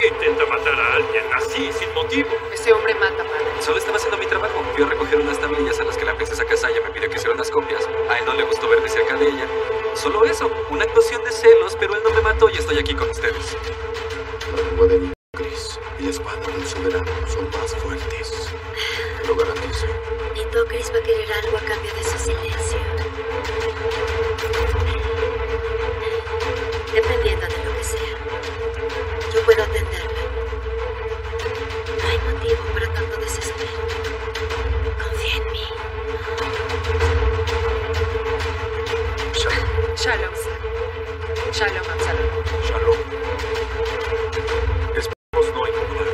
intenta matar a alguien así, sin motivo? Ese hombre mata, padre. Solo estaba haciendo mi trabajo. Fui a recoger unas tablillas a las que la princesa Kazaya me pidió que hiciera unas copias. A él no le gustó verme cerca de ella. Solo eso, una actuación de celos, pero él no me mató y estoy aquí con ustedes. La lengua de Nitocris y la espada del soberano son más fuertes. Te lo garantizo. Nitocris va a querer algo a cambio de su silencio. Dependiendo de lo que sea. Yo puedo atenderlo. No hay motivo para tanto desespero. Confía en mí. Shalom. Shalom, Absalón. Shalom. Esperemos no incomodar.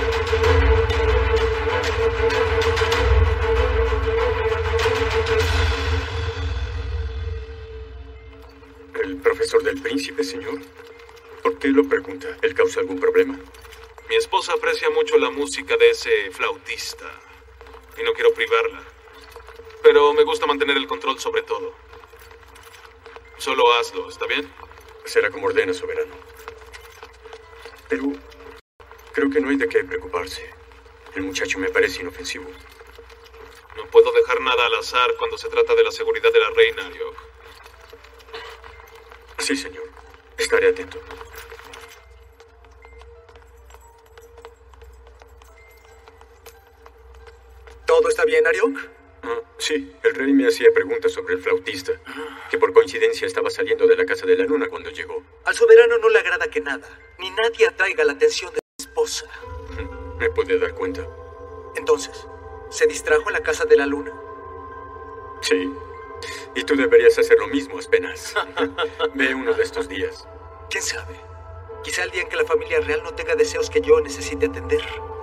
El profesor del príncipe, señor. ¿Por qué lo pregunta? ¿Él causa algún problema? Mi esposa aprecia mucho la música de ese flautista y no quiero privarla. Pero me gusta mantener el control sobre todo. Solo hazlo, ¿está bien? Será como ordena, soberano. Pero creo que no hay de qué preocuparse. El muchacho me parece inofensivo. No puedo dejar nada al azar cuando se trata de la seguridad de la reina, Ariok. Sí, señor. Estaré atento. ¿Todo está bien, Ariok? Sí, el rey me hacía preguntas sobre el flautista, que por coincidencia estaba saliendo de la Casa de la Luna cuando llegó. Al soberano no le agrada que nada, ni nadie atraiga la atención de su esposa. Me puede dar cuenta. Entonces, ¿se distrajo en la Casa de la Luna? Sí. Y tú deberías hacer lo mismo, apenas. Ve uno de estos días. ¿Quién sabe? Quizá el día en que la familia real no tenga deseos que yo necesite atender.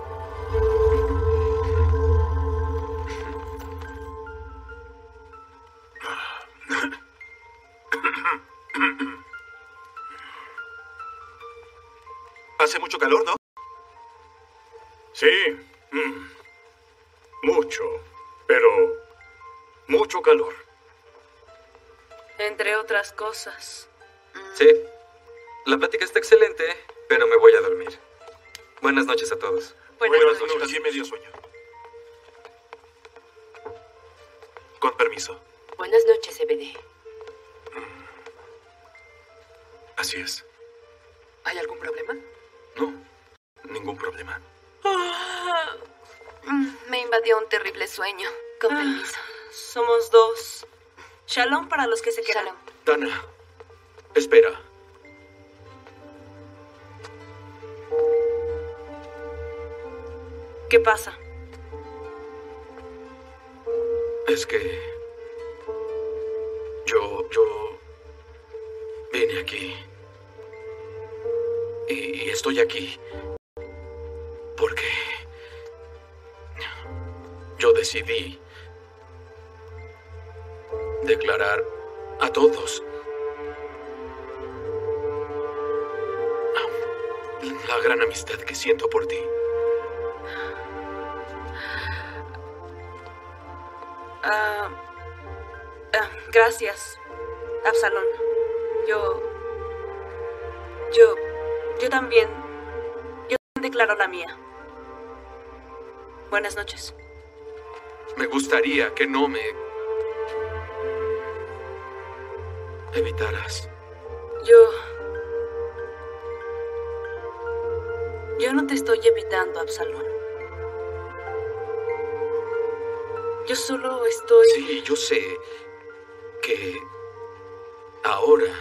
Hace mucho calor, ¿no? Sí. Mucho. Pero mucho calor. Entre otras cosas. Sí. La plática está excelente, pero me voy a dormir. Buenas noches a todos. Buenas noches. También me dio sueño. Con permiso. Buenas noches, CBD. Así es. ¿Hay algún problema? No, ningún problema. Me invadió un terrible sueño. Con permiso. Somos dos. Shalom para los que se quedan. Shalom. Dana, espera. ¿Qué pasa? Es que yo vine aquí y estoy aquí porque yo decidí declarar a todos la gran amistad que siento por ti. Gracias, Absalón. Yo también declaro la mía. Buenas noches. Me gustaría que no me evitaras. Yo no te estoy evitando, Absalón. Yo solo estoy... Sí, yo sé que ahora,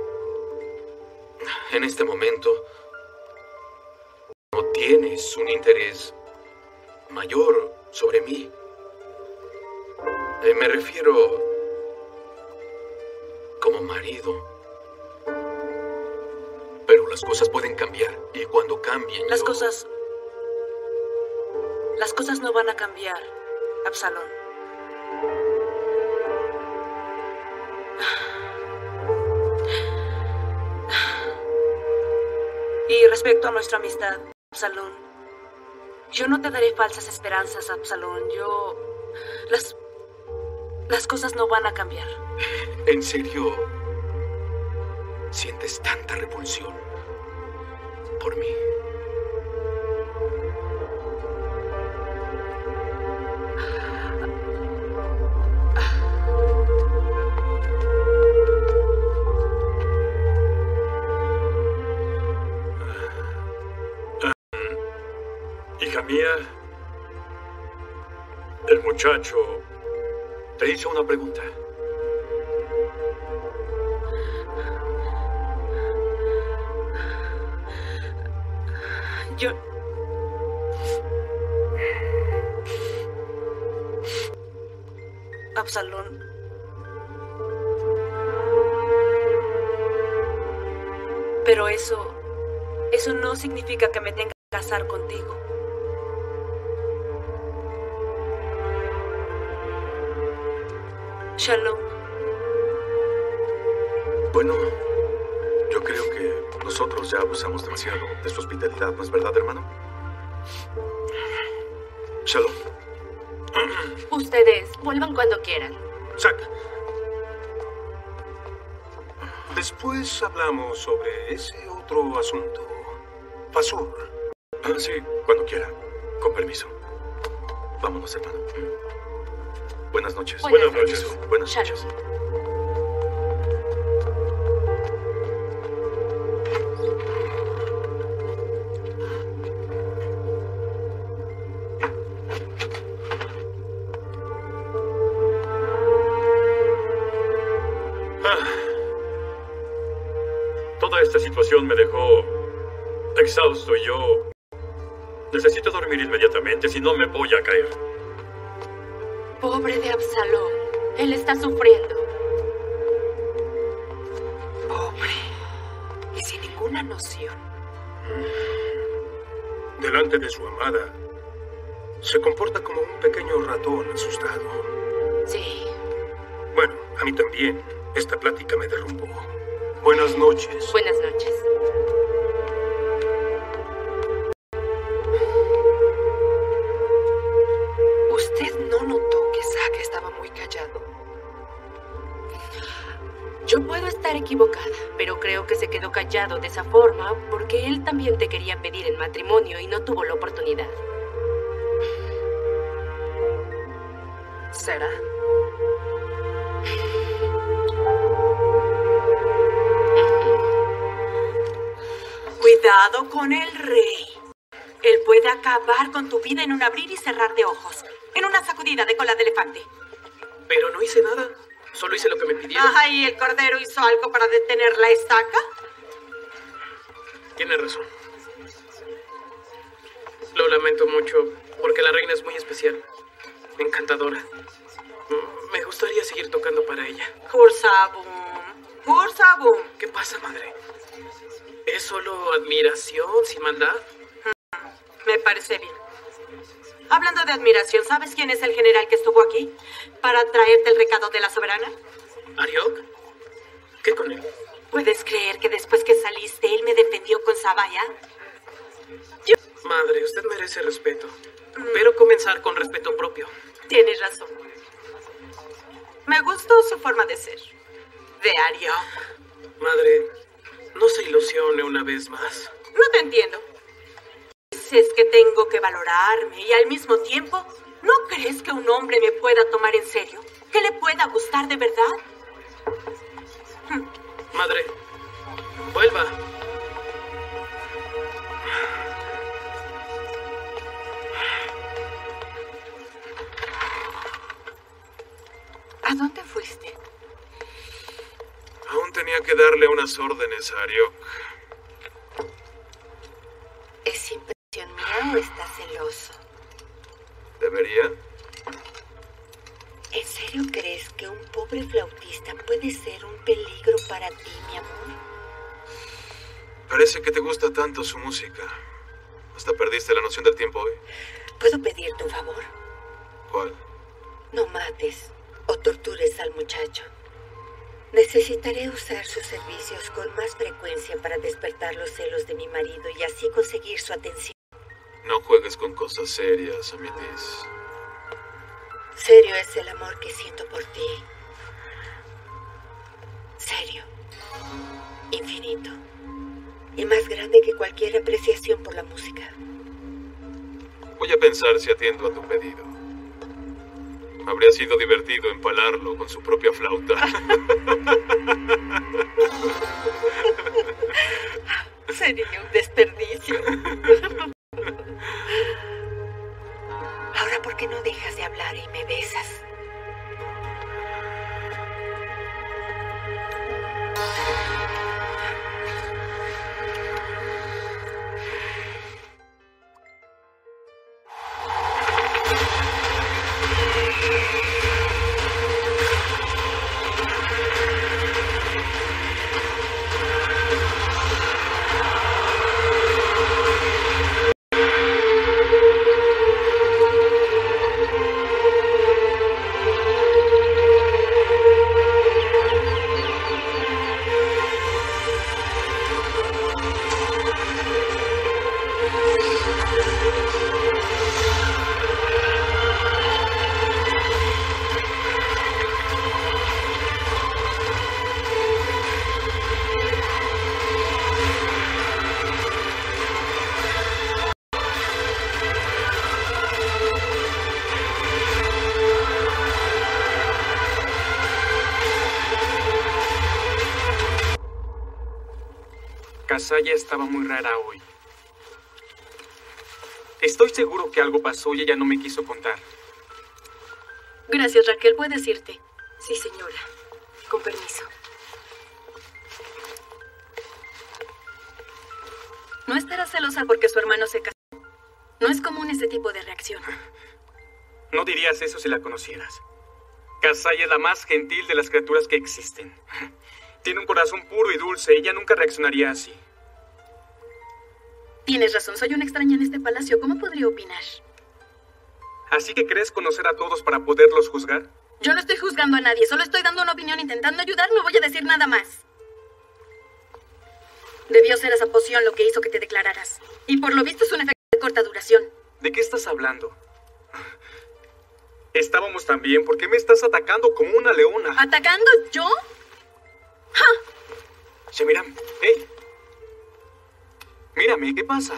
en este momento, no tienes un interés mayor sobre mí. Me refiero como marido. Pero las cosas pueden cambiar y cuando cambien Las cosas no van a cambiar, Absalón. Y respecto a nuestra amistad, Absalón, yo no te daré falsas esperanzas, Absalón. Las cosas no van a cambiar. ¿En serio sientes tanta repulsión por mí? Hija mía, el muchacho te hizo una pregunta. Yo... Absalón. Pero eso no significa que me tenga que casar contigo. Shalom. Bueno, yo creo que nosotros ya abusamos demasiado de su hospitalidad, ¿no es verdad, hermano? Shalom. Ustedes vuelvan cuando quieran. Zack. Después hablamos sobre ese otro asunto. Fasur. Sí, cuando quiera. Con permiso. Vámonos, hermano. Buenas noches. Buenas noches. Buenas noches. Toda esta situación me dejó exhausto y yo necesito dormir inmediatamente, si no me voy a caer. Pobre de Absalón. Él está sufriendo. Pobre. Y sin ninguna noción. Delante de su amada, se comporta como un pequeño ratón asustado. Sí. Bueno, a mí también. Esta plática me derrumbó. Buenas noches. Buenas noches. ¿Usted no notó que Zack estaba muy callado? Yo puedo estar equivocada, pero creo que se quedó callado de esa forma porque él también te quería pedir en matrimonio y no tuvo la oportunidad. ¿Será? Cuidado con el rey. Él puede acabar con tu vida en un abrir y cerrar de ojos. En una sacudida de cola de elefante. Pero no hice nada. Solo hice lo que me pidieron. Ajá, ¿y el cordero hizo algo para detener la estaca? Tienes razón. Lo lamento mucho, porque la reina es muy especial. Encantadora. Me gustaría seguir tocando para ella. Hursabum. Hursabum. ¿Qué pasa, madre? ¿Es solo admiración sin maldad? Me parece bien. Hablando de admiración, ¿sabes quién es el general que estuvo aquí para traerte el recado de la soberana? ¿Ariok? ¿Qué con él? ¿Puedes creer que después que saliste, él me defendió con Sabaya? Madre, usted merece respeto. Pero comenzar con respeto propio. Tienes razón. Me gustó su forma de ser. De Ariok. Madre, no se ilusione una vez más. No te entiendo. Dices que tengo que valorarme y al mismo tiempo, ¿no crees que un hombre me pueda tomar en serio? ¿Que le pueda gustar de verdad? Madre, vuelva. ¿A dónde fuiste? Aún tenía que darle unas órdenes a Ariok. ¿Es impresión mía o estás celoso? ¿Debería? ¿En serio crees que un pobre flautista puede ser un peligro para ti, mi amor? Parece que te gusta tanto su música. ¿Hasta perdiste la noción del tiempo hoy? ¿Puedo pedirte un favor? ¿Cuál? No mates o tortures al muchacho. Necesitaré usar sus servicios con más frecuencia para despertar los celos de mi marido y así conseguir su atención. No juegues con cosas serias, Amitis. Serio es el amor que siento por ti. Serio. Infinito. Y más grande que cualquier apreciación por la música. Voy a pensar si atiendo a tu pedido. Habría sido divertido empalarlo con su propia flauta. Sería un desperdicio. Kasaya estaba muy rara hoy. Estoy seguro que algo pasó y ella no me quiso contar. Gracias, Raquel. ¿Puedes irte? Sí, señora. Con permiso. No estará celosa porque su hermano se casó. No es común ese tipo de reacción. No dirías eso si la conocieras. Kasaya es la más gentil de las criaturas que existen. Tiene un corazón puro y dulce. Ella nunca reaccionaría así. Tienes razón. Soy una extraña en este palacio. ¿Cómo podría opinar? ¿Así que crees conocer a todos para poderlos juzgar? Yo no estoy juzgando a nadie. Solo estoy dando una opinión intentando ayudar. No voy a decir nada más. Debió ser esa poción lo que hizo que te declararas. Y por lo visto es un efecto de corta duración. ¿De qué estás hablando? Estábamos tan bien. ¿Por qué me estás atacando como una leona? ¿Atacando yo? ¡Ja! Shamiram, hey. Mírame, ¿qué pasa?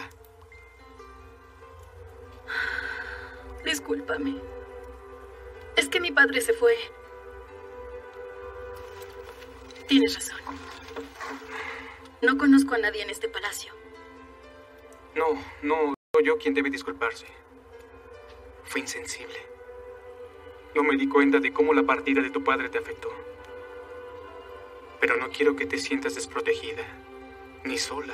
Discúlpame. Es que mi padre se fue. Tienes razón. No conozco a nadie en este palacio. No, soy yo quien debe disculparse. Fue insensible. No me di cuenta de cómo la partida de tu padre te afectó. Pero no quiero que te sientas desprotegida, ni sola.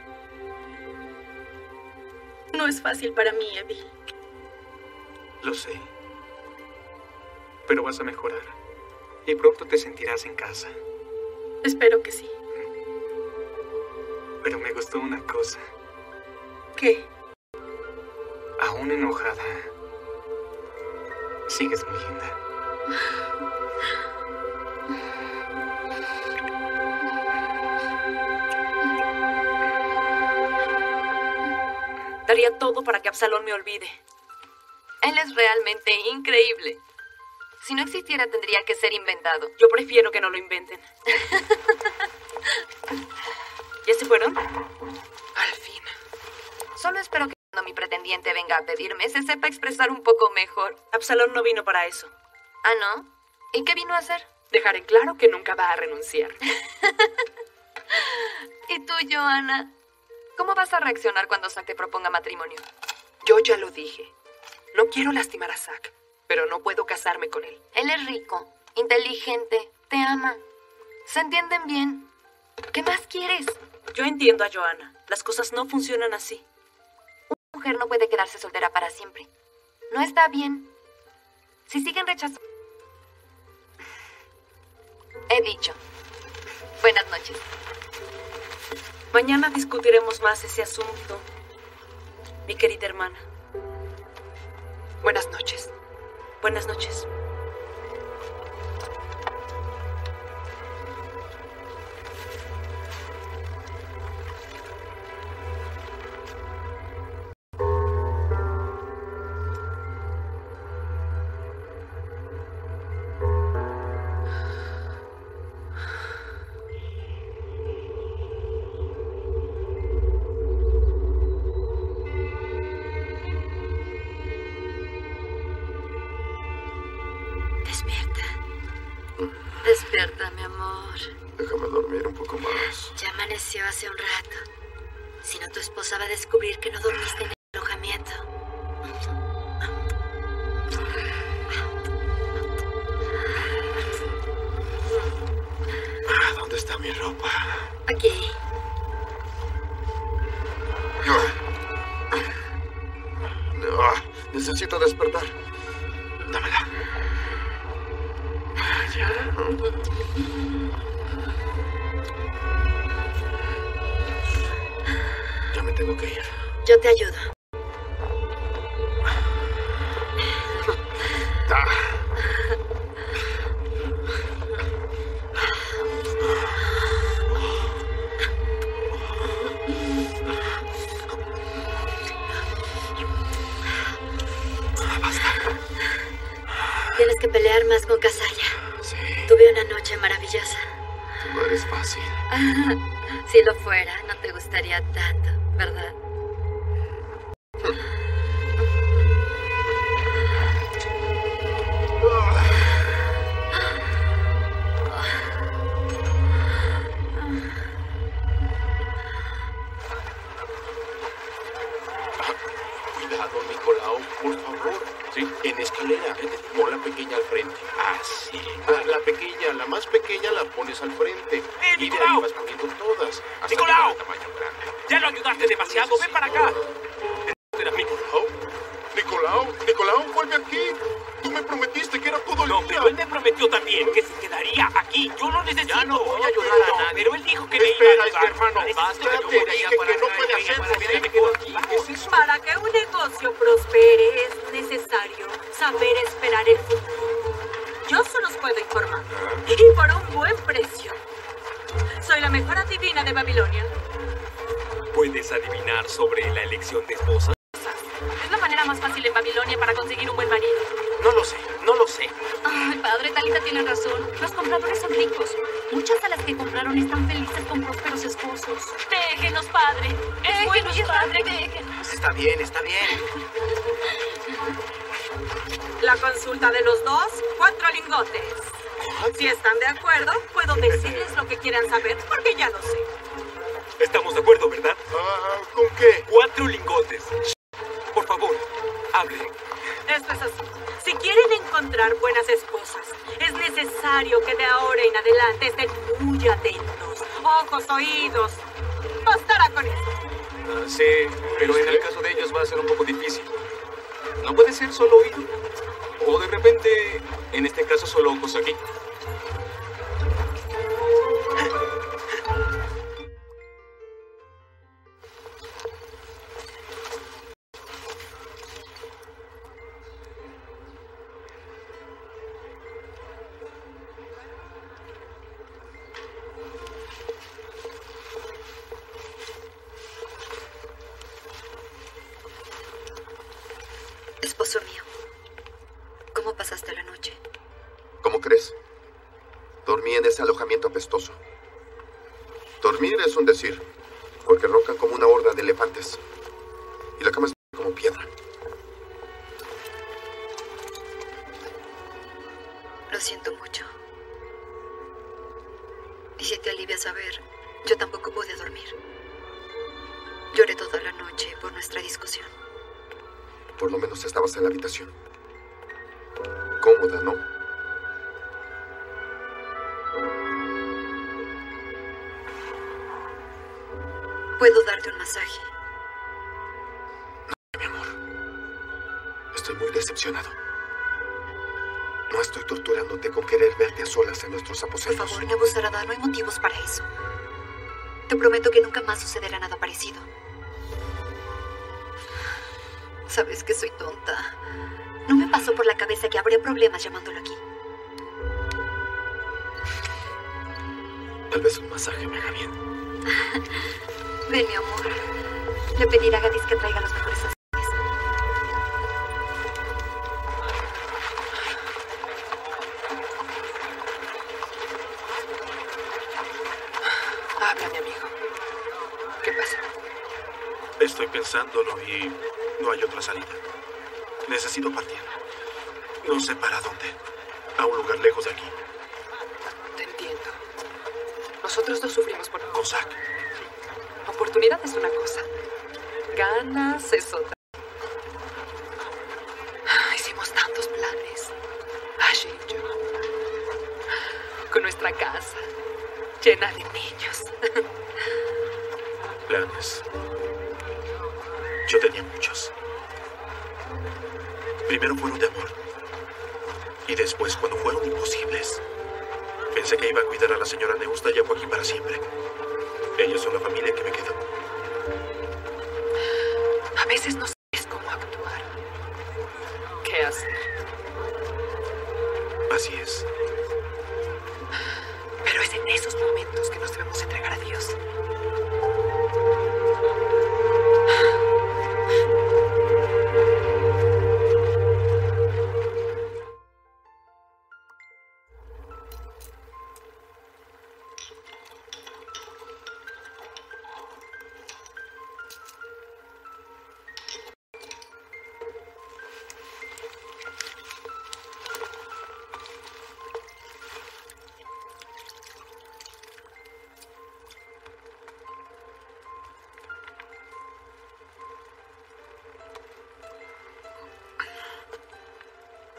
No es fácil para mí, Evil. Lo sé. Pero vas a mejorar. Y pronto te sentirás en casa. Espero que sí. Pero me gustó una cosa. ¿Qué? Aún enojada, sigues muy linda. Daría todo para que Absalón me olvide. Él es realmente increíble. Si no existiera, tendría que ser inventado. Yo prefiero que no lo inventen. ¿Ya se fueron? Al fin. Solo espero que cuando mi pretendiente venga a pedirme, se sepa expresar un poco mejor. Absalón no vino para eso. ¿Ah, no? ¿Y qué vino a hacer? Dejar en claro que nunca va a renunciar. ¿Y tú, Johanna? ¿Cómo vas a reaccionar cuando Zack te proponga matrimonio? Yo ya lo dije. No quiero lastimar a Zack, pero no puedo casarme con él. Él es rico, inteligente, te ama. ¿Se entienden bien? ¿Qué más quieres? Yo entiendo a Johanna. Las cosas no funcionan así. Una mujer no puede quedarse soltera para siempre. No está bien. Si siguen rechazando... He dicho. Buenas noches. Mañana discutiremos más ese asunto, mi querida hermana. Buenas noches. Buenas noches. Despierta, mi amor. Déjame dormir un poco más. Ya amaneció hace un rato. Si no, tu esposa va a descubrir que no dormiste en el alojamiento. ¿Dónde está mi ropa? Aquí. Necesito despertar. Dámela. Ya me tengo que ir. Yo te ayudo. Tienes que pelear más con Kasaya. Sí. Tuve una noche maravillosa. No eres fácil. Si lo fuera, no te gustaría tanto, ¿verdad? lado, Nicolau, por favor. Sí, en escalera. Pon la pequeña al frente. Así. La pequeña, la más pequeña la pones al frente. Y de ahí vas poniendo todas. Hasta ¡Nicolau! llegar al tamaño grande. Ya lo ayudaste demasiado. ¡Ven para acá! Nicolau, vuelve aquí. Tú me prometiste que era todo el día. No, pero él me prometió también que se quedaría aquí. Yo lo necesito. Ya no voy a ayudar a nadie. Pero él dijo que me iba a ayudar. Hermano, ya te dije que no puede hacerlo. Para que un negocio prospere es necesario saber esperar el futuro. Yo solo os puedo informar. Y por un buen precio. Soy la mejor adivina de Babilonia. ¿Puedes adivinar sobre la elección de esposa? Es la manera más fácil en Babilonia para conseguir un buen marido. No lo sé, no lo sé. Ay, padre, Talita tiene razón. Los compradores son ricos. Muchas de las que compraron están felices con prósperos esposos. Déjenos, padre. Es bueno, padre, déjenos. Está bien, está bien. La consulta de los dos, 4 lingotes. Si están de acuerdo, puedo decirles lo que quieran saber porque ya lo sé. Estamos de acuerdo, ¿verdad? ¿Con qué? 4 lingotes. Por favor, hable. Esto es así. Si quieren encontrar buenas esposas, es necesario que de ahora en adelante estén muy atentos. Ojos, oídos. Bastará con eso. Sí, pero en el caso de ellos va a ser un poco difícil. ¿No puede ser solo oído? O de repente, en este caso, solo ojos aquí. Esposo mío, ¿cómo pasaste la noche? ¿Cómo crees? Dormí en ese alojamiento apestoso. Dormir es un decir, porque roncan como una horda de elefantes. Y la cama es como piedra. Lo siento mucho. Y si te alivia saber, yo tampoco pude dormir. Lloré toda la noche por nuestra discusión. Por lo menos estabas en la habitación. Cómoda, ¿no? ¿Puedo darte un masaje? No, mi amor. Estoy muy decepcionado. No estoy torturándote con querer verte a solas en nuestros aposentos. Por favor, Nebu Sarada, no hay motivos para eso. Te prometo que nunca más sucederá nada parecido. Sabes que soy tonta. No me pasó por la cabeza que habría problemas llamándolo aquí. Tal vez un masaje me haga bien. Ven, mi amor. Le pediré a Gadis que traiga los mejores aceres. Habla, mi amigo. ¿Qué pasa? Estoy pensándolo y no hay otra salida. Necesito partir. No sé para dónde. A un lugar lejos de aquí. Te entiendo. Nosotros dos sufrimos por Cossack. Oportunidad es una cosa. Ganas es otra. Hicimos tantos planes. Ashley y yo. Con nuestra casa llena de niños. Planes. Yo tenía muchos. Primero fueron de amor. Y después, cuando fueron imposibles, pensé que iba a cuidar a la señora Neusta y a Joaquín para siempre. Ellos son la familia que me queda. A veces no sabes cómo actuar. ¿Qué hacer? Así es. Pero es en esos momentos que nos debemos entregar a Dios.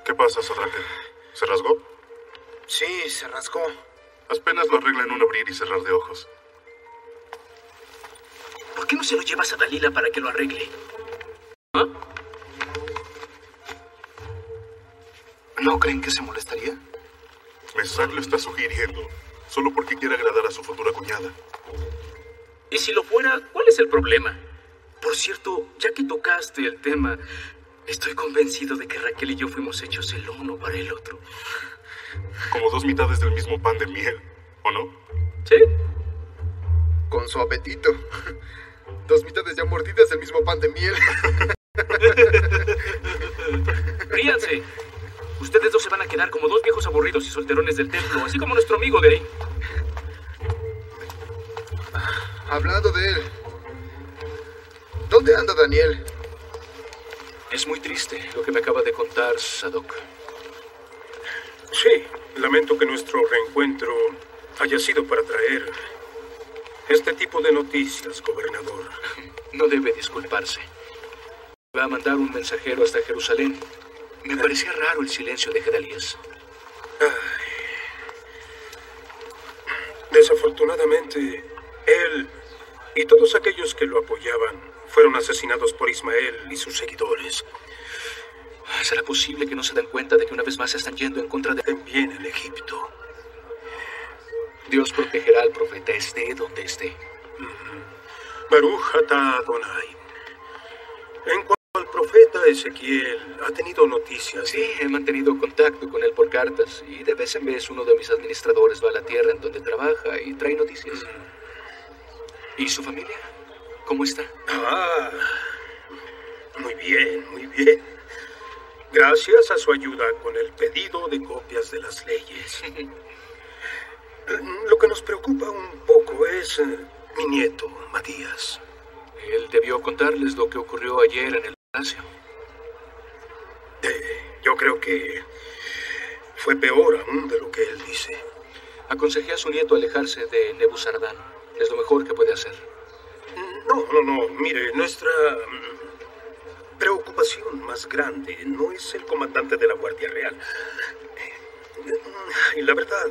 ¿Qué pasa, Sodrake? ¿Se rasgó? Sí, se rasgó. Las penas lo arreglan en un abrir y cerrar de ojos. ¿Por qué no se lo llevas a Dalila para que lo arregle? ¿Ah? ¿No creen que se molestaría? Mesach lo está sugiriendo, solo porque quiere agradar a su futura cuñada. Y si lo fuera, ¿cuál es el problema? Por cierto, ya que tocaste el tema, estoy convencido de que Raquel y yo fuimos hechos el uno para el otro. Como dos mitades del mismo pan de miel, ¿o no? Sí. Con su apetito. Dos mitades ya mordidas del mismo pan de miel. Ríanse. Ustedes dos se van a quedar como dos viejos aburridos y solterones del templo, así como nuestro amigo de ahí. Hablando de él, ¿dónde anda Daniel? Es muy triste lo que me acaba de contar Sadok. Sí, lamento que nuestro reencuentro haya sido para traer este tipo de noticias, gobernador. No debe disculparse. Va a mandar un mensajero hasta Jerusalén. Me parecía raro el silencio de Gedalías. Desafortunadamente, él y todos aquellos que lo apoyaban fueron asesinados por Ismael y sus seguidores. ¿Será posible que no se den cuenta de que una vez más se están yendo en contra de también el Egipto? Dios protegerá al profeta esté donde esté. Baruch atah Adonai. En cuanto al profeta Ezequiel, ¿ha tenido noticias? Sí, he mantenido contacto con él por cartas y de vez en vez uno de mis administradores va a la tierra en donde trabaja y trae noticias. ¿Y su familia? ¿Cómo está? Muy bien, muy bien. Gracias a su ayuda con el pedido de copias de las leyes. Lo que nos preocupa un poco es mi nieto, Matías. Él debió contarles lo que ocurrió ayer en el palacio. Yo creo que fue peor aún de lo que él dice. Aconsejé a su nieto alejarse de Nebuzaradan. Es lo mejor que puede hacer. No. Mire, nuestra preocupación más grande no es el comandante de la Guardia Real. Y la verdad,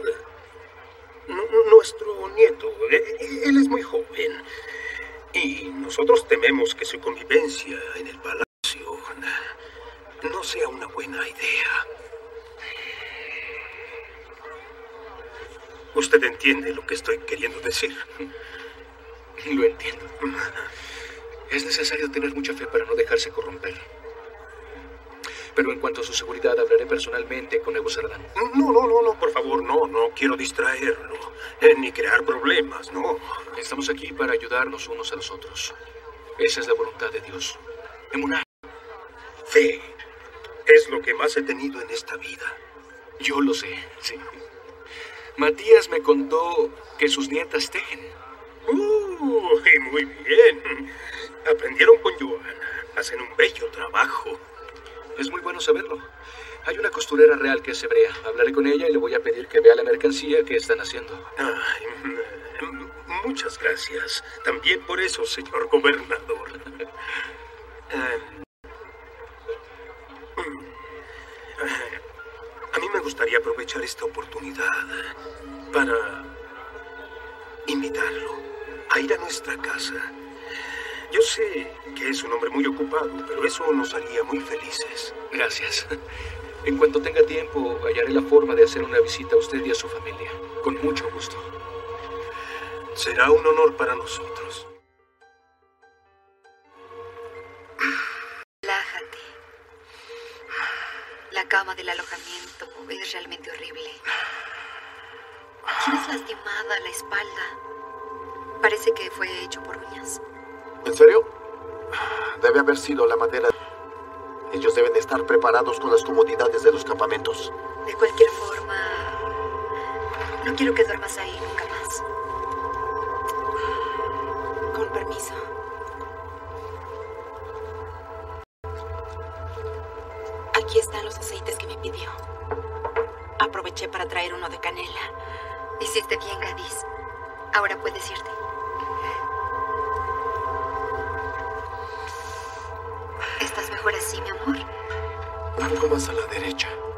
nuestro nieto, él es muy joven. Y nosotros tememos que su convivencia en el palacio no sea una buena idea. Usted entiende lo que estoy queriendo decir. Lo entiendo. Es necesario tener mucha fe para no dejarse corromper. Pero en cuanto a su seguridad, hablaré personalmente con Nebuzaradan. No, por favor, no quiero distraerlo, ni crear problemas, no. Estamos aquí para ayudarnos unos a los otros. Esa es la voluntad de Dios. Emuná. Fe es lo que más he tenido en esta vida. Yo lo sé, sí. Matías me contó que sus nietas tejen. Muy bien. Aprendieron con Joana. Hacen un bello trabajo. Es muy bueno saberlo. Hay una costurera real que es hebrea. Hablaré con ella y le voy a pedir que vea la mercancía que están haciendo. Muchas gracias. También por eso, señor gobernador. A mí me gustaría aprovechar esta oportunidad para invitarlo a ir a nuestra casa. Yo sé que es un hombre muy ocupado, pero eso nos haría muy felices. Gracias. En cuanto tenga tiempo, hallaré la forma de hacer una visita a usted y a su familia. Con mucho gusto. Será un honor para nosotros. Relájate. La cama del alojamiento es realmente horrible. Tienes lastimada la espalda. Parece que fue hecho por uñas. ¿En serio? Debe haber sido la madera. Ellos deben estar preparados con las comodidades de los campamentos. De cualquier forma, no quiero que duermas ahí nunca más. Con permiso. Aquí están los aceites que me pidió. Aproveché para traer uno de canela. Hiciste bien, Gadis. Ahora puedes irte. ¿Estás mejor así, mi amor? Un poco más a la derecha.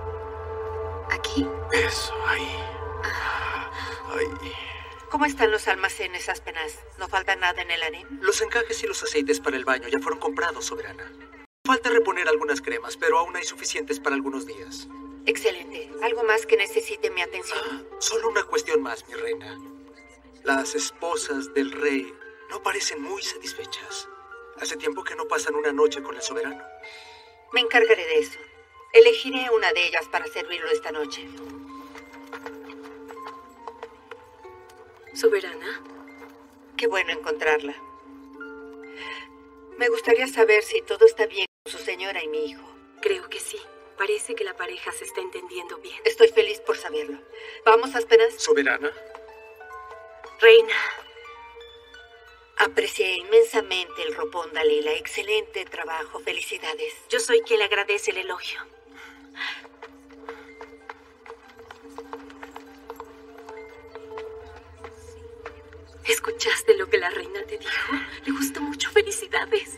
aquí? Eso, ahí. Ahí. ¿Cómo están los almacenes, Aspenas? ¿No falta nada en el harem? Los encajes y los aceites para el baño ya fueron comprados, soberana. Falta reponer algunas cremas, pero aún hay suficientes para algunos días. Excelente. ¿Algo más que necesite mi atención? Solo una cuestión más, mi reina. Las esposas del rey no parecen muy satisfechas. Hace tiempo que no pasan una noche con el soberano. Me encargaré de eso. Elegiré una de ellas para servirlo esta noche. ¿Soberana? Qué bueno encontrarla. Me gustaría saber si todo está bien con su señora y mi hijo. Creo que sí. Parece que la pareja se está entendiendo bien. Estoy feliz por saberlo. ¿Vamos, Aspenas? ¿Soberana? Reina. Aprecié inmensamente el ropón, Dalila. Excelente trabajo. Felicidades. Yo soy quien le agradece el elogio. ¿Escuchaste lo que la reina te dijo? Le gustó mucho. Felicidades.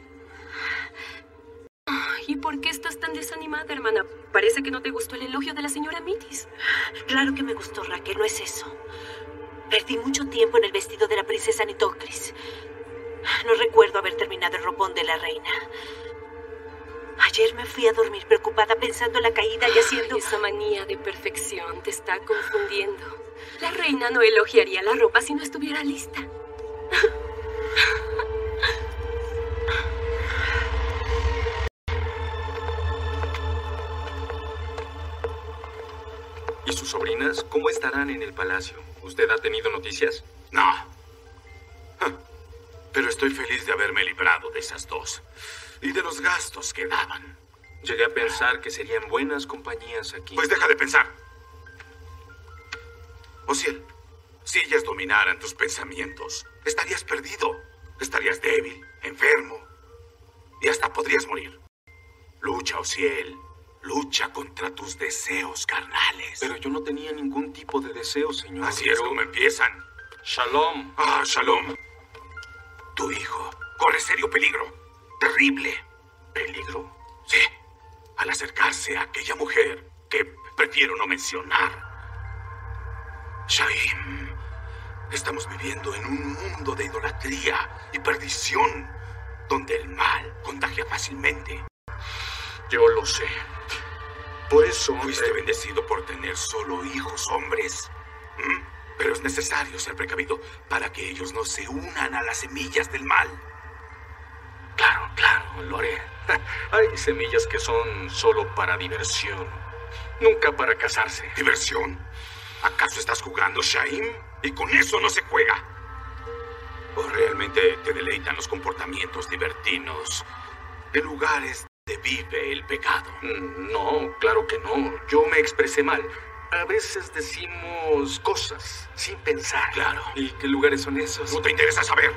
¿Y por qué estás tan desanimada, hermana? Parece que no te gustó el elogio de la señora Mitis. Claro que me gustó, Raquel, no es eso. Perdí mucho tiempo en el vestido de la princesa Nitocris. No recuerdo haber terminado el ropón de la reina. Ayer me fui a dormir preocupada pensando en la caída y haciendo... Esa manía de perfección te está confundiendo. La reina no elogiaría la ropa si no estuviera lista. ¿Y sus sobrinas cómo estarán en el palacio? ¿Usted ha tenido noticias? No. Pero estoy feliz de haberme librado de esas dos. Y de los gastos que daban. Llegué a pensar que serían buenas compañías aquí. Pues deja de pensar. Osiel, si ellas dominaran tus pensamientos, estarías perdido. Estarías débil, enfermo. Y hasta podrías morir. Lucha, Osiel. Lucha contra tus deseos carnales. Pero yo no tenía ningún tipo de deseo, señor. Así es como empiezan. Shalom. Ah, Shalom. Tu hijo corre serio peligro. Terrible. ¿Peligro? Sí. Al acercarse a aquella mujer que prefiero no mencionar. Shaim, estamos viviendo en un mundo de idolatría y perdición, donde el mal contagia fácilmente. Yo lo sé. Por eso... Fuiste bendecido por tener solo hijos hombres. Pero es necesario ser precavido para que ellos no se unan a las semillas del mal. Claro, lo haré. Hay semillas que son solo para diversión, nunca para casarse. ¿Diversión? ¿Acaso estás jugando, Shaim? Y con eso no se juega. ¿O realmente te deleitan los comportamientos libertinos en lugares donde vive el pecado? No, claro que no. Yo me expresé mal. A veces decimos cosas sin pensar. Claro. ¿Y qué lugares son esos? ¿No te interesa saber?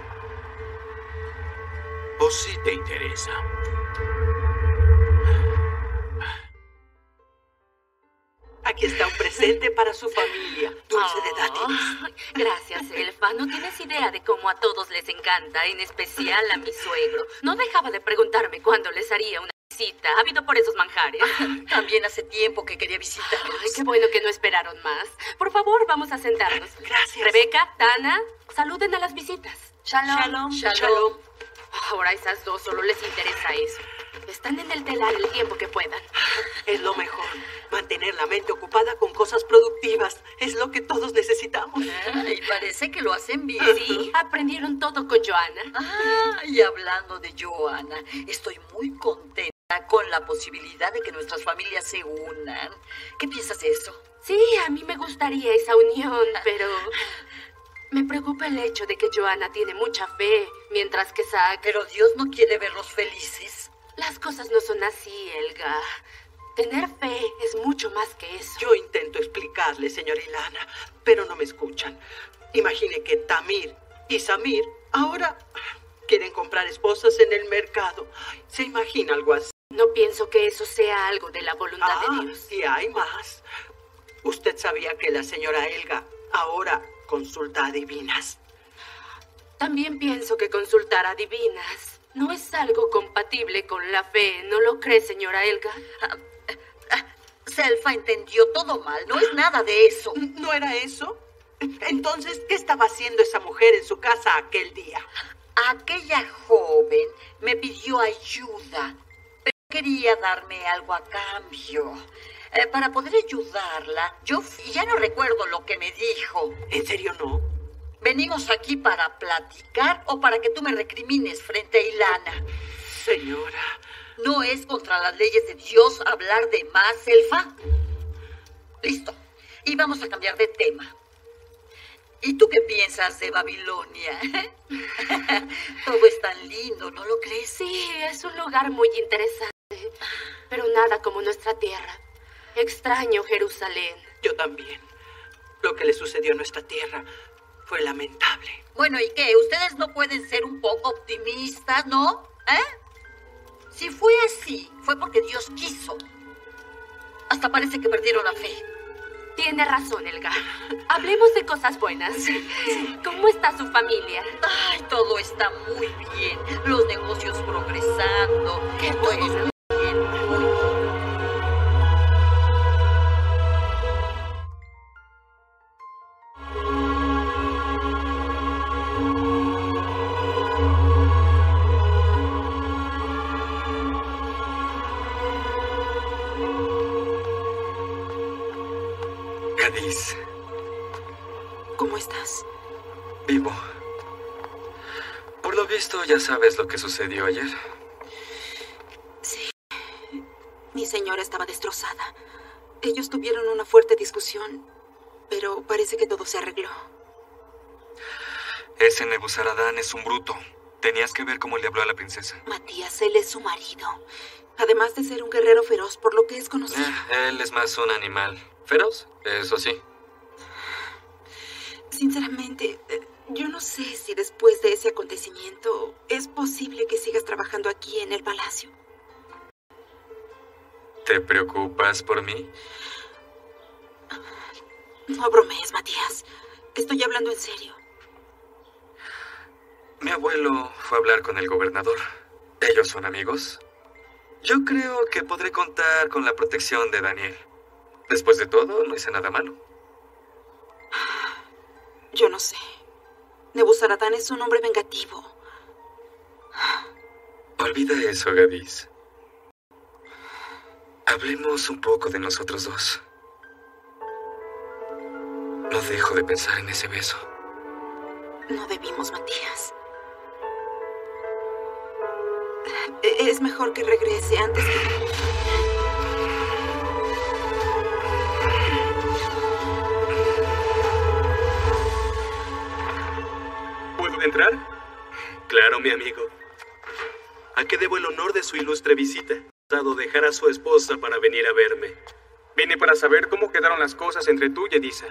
¿O sí te interesa? Aquí está un presente para su familia. Dulce de dátiles. Gracias, Elfa. No tienes idea de cómo a todos les encanta, en especial a mi suegro. No dejaba de preguntarme cuándo les haría una visita, ávido por esos manjares. También hace tiempo que quería visitarlos. Ay, qué bueno que no esperaron más. Por favor, vamos a sentarnos. Gracias. Rebeca, Tana, saluden a las visitas. Shalom. Shalom. Ahora a esas dos solo les interesa eso. Están en el telar el tiempo que puedan. Es lo mejor. Mantener la mente ocupada con cosas productivas. Es lo que todos necesitamos. Y parece que lo hacen bien. Sí, aprendieron todo con Joanna. Y hablando de Joanna, estoy muy contenta con la posibilidad de que nuestras familias se unan. ¿Qué piensas de eso? Sí, a mí me gustaría esa unión, pero... me preocupa el hecho de que Joanna tiene mucha fe, mientras que Zack... Pero Dios no quiere verlos felices. Las cosas no son así, Elga. Tener fe es mucho más que eso. Yo intento explicarle, señora Ilana, pero no me escuchan. Imagine que Tamir y Samir ahora quieren comprar esposas en el mercado. ¿Se imagina algo así? No pienso que eso sea algo de la voluntad de Dios. Y hay más. ¿Usted sabía que la señora Elga ahora consulta a divinas? También pienso que consultar a divinas no es algo compatible con la fe. ¿No lo cree, señora Elga? Selfa entendió todo mal. No es nada de eso. ¿No era eso? Entonces, ¿qué estaba haciendo esa mujer en su casa aquel día? Aquella joven me pidió ayuda, pero quería darme algo a cambio. Para poder ayudarla, ya no recuerdo lo que me dijo. ¿En serio no? ¿Venimos aquí para platicar o para que tú me recrimines frente a Ilana? Señora. ¿No es contra las leyes de Dios hablar de más, Selfa? Listo. Y vamos a cambiar de tema. ¿Y tú qué piensas de Babilonia? Todo es tan lindo, ¿no lo crees? Sí, es un lugar muy interesante, pero nada como nuestra tierra. Extraño Jerusalén. Yo también. Lo que le sucedió a nuestra tierra fue lamentable. Bueno, ¿y qué? ¿Ustedes no pueden ser un poco optimistas, no? Si fue así, fue porque Dios quiso. Hasta parece que perdieron la fe. Tiene razón, Elga. Hablemos de cosas buenas. ¿Cómo está su familia? Ay, todo está muy bien. Los negocios progresando. Qué todo bueno. muy bien, muy bien. Gadis. ¿Cómo estás? Vivo. Por lo visto, ya sabes lo que sucedió ayer. Sí. Mi señora estaba destrozada. Ellos tuvieron una fuerte discusión, pero parece que todo se arregló. Ese Nebuzaradán es un bruto. Tenías que ver cómo le habló a la princesa. Matías, él es su marido. Además de ser un guerrero feroz, por lo que es conocido. Él es más un animal. ¿Feroz? Eso sí. Sinceramente, yo no sé si después de ese acontecimiento es posible que sigas trabajando aquí en el palacio. ¿Te preocupas por mí? No bromees, Matías. Estoy hablando en serio. Mi abuelo fue a hablar con el gobernador. ¿Ellos son amigos? Yo creo que podré contar con la protección de Daniel. Después de todo, no hice nada malo. Yo no sé. Nebuzaradán es un hombre vengativo. Olvida eso, Gadis. Hablemos un poco de nosotros dos. No dejo de pensar en ese beso. No debimos, Matías. Es mejor que regrese antes que... ¿Puedo entrar? Claro, mi amigo. ¿A qué debo el honor de su ilustre visita? Dado dejar a su esposa para venir a verme. Vine para saber cómo quedaron las cosas entre tú y Edisa.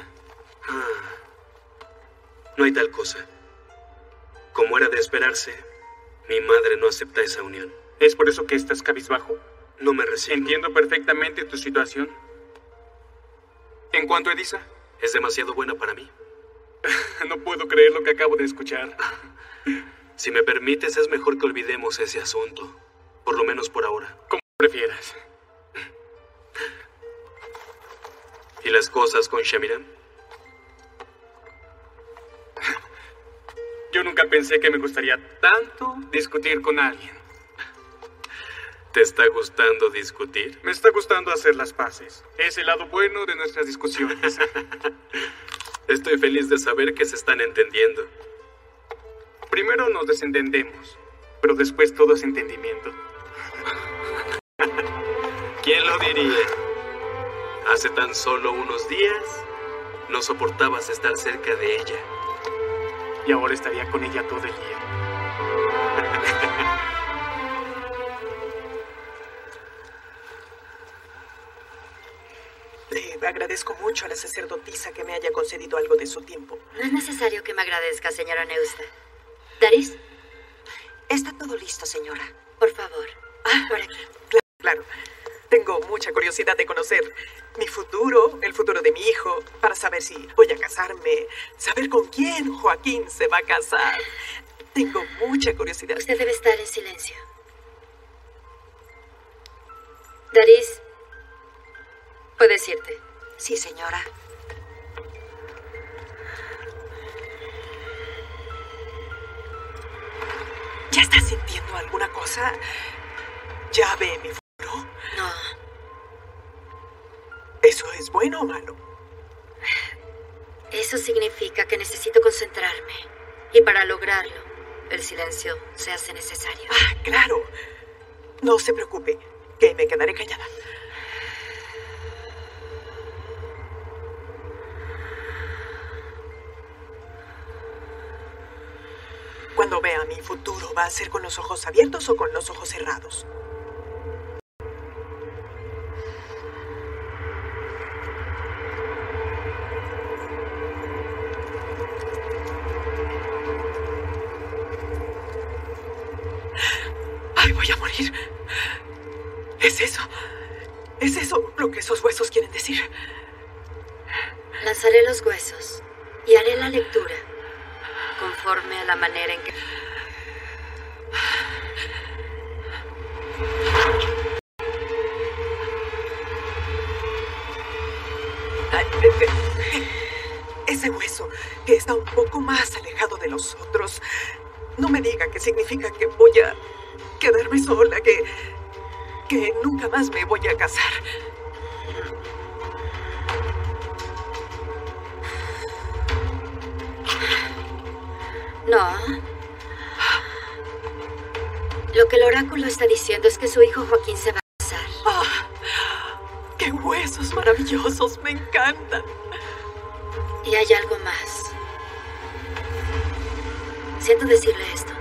No hay tal cosa. Como era de esperarse, mi madre no acepta esa unión. ¿Es por eso que estás cabizbajo? No me resigno. Entiendo perfectamente tu situación. En cuanto a Edisa, es demasiado buena para mí. No puedo creer lo que acabo de escuchar. Si me permites, es mejor que olvidemos ese asunto. Por lo menos por ahora. Como prefieras. ¿Y las cosas con Shamiram? Yo nunca pensé que me gustaría tanto discutir con alguien. ¿Te está gustando discutir? Me está gustando hacer las paces. Es el lado bueno de nuestras discusiones. Estoy feliz de saber que se están entendiendo. Primero nos desentendemos, pero después todo es entendimiento. ¿Quién lo diría? Hace tan solo unos días no soportabas estar cerca de ella. Y ahora estaría con ella todo el día. Le agradezco mucho a la sacerdotisa que me haya concedido algo de su tiempo. No es necesario que me agradezca, señora Neusta. ¿Daris? Está todo listo, señora. Por favor. Por aquí. Claro. Tengo mucha curiosidad de conocer mi futuro, el futuro de mi hijo, para saber si voy a casarme, saber con quién Joaquín se va a casar. Tengo mucha curiosidad. Usted debe estar en silencio. Daris, Puedes irte. Sí, señora. ¿Ya estás sintiendo alguna cosa? ¿Ya ve mi futuro? No. ¿Eso es bueno o malo? Eso significa que necesito concentrarme. Y para lograrlo, el silencio se hace necesario. Ah, claro. No se preocupe, que me quedaré callada. Cuando vea mi futuro, ¿va a ser con los ojos abiertos o con los ojos cerrados? ¡Ay, voy a morir! ¿Es eso? ¿Es eso lo que esos huesos quieren decir? Lanzaré los huesos y haré la lectura conforme a la manera en que... Ese hueso que está un poco más alejado de los otros, no me diga que significa que voy a quedarme sola, que nunca más me voy a casar. No. Lo que el oráculo está diciendo es que su hijo Joaquín se va a casar. ¡Ah! ¡Qué huesos maravillosos! ¡Me encantan! Y hay algo más. Siento decirle esto,